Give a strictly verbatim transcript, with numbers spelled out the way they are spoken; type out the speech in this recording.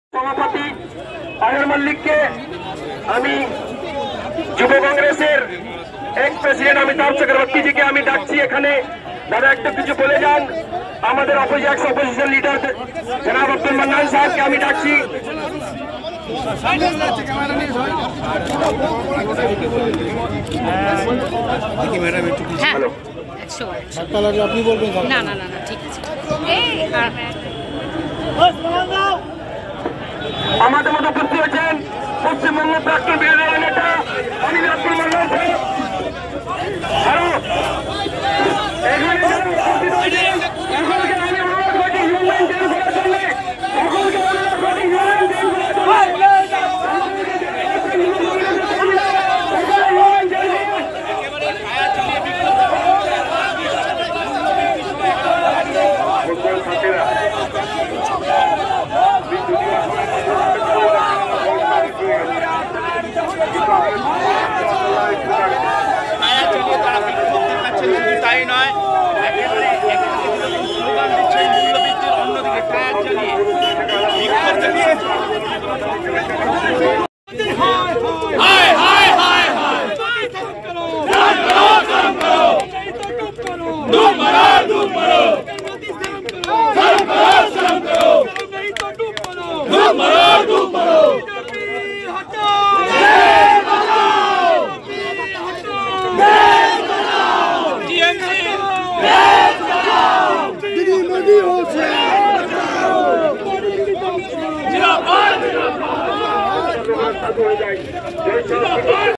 সভাপতি আয়ুর মল্লিককে আমি যুব কংগ্রেসের এক্স প্রেসিডেন্ট অমিতাভ চক্রবর্তীজিকে আমি ডাকছি এখানে। দাদা একটু কিছু বলে যান। আমাদের এক্স অপোজিশন লিডার জনাব আব্দুল মান্নান সাহেবকে আমি ডাকছি। আপনি বলবেন না না না ঠিক আছে। আমাদের মতো উপস্থিত হয়েছেন পশ্চিমবঙ্গ প্রাক্তন বিরোধী দলের নেতা অনিল আব্দুল মান্নান সাহেব।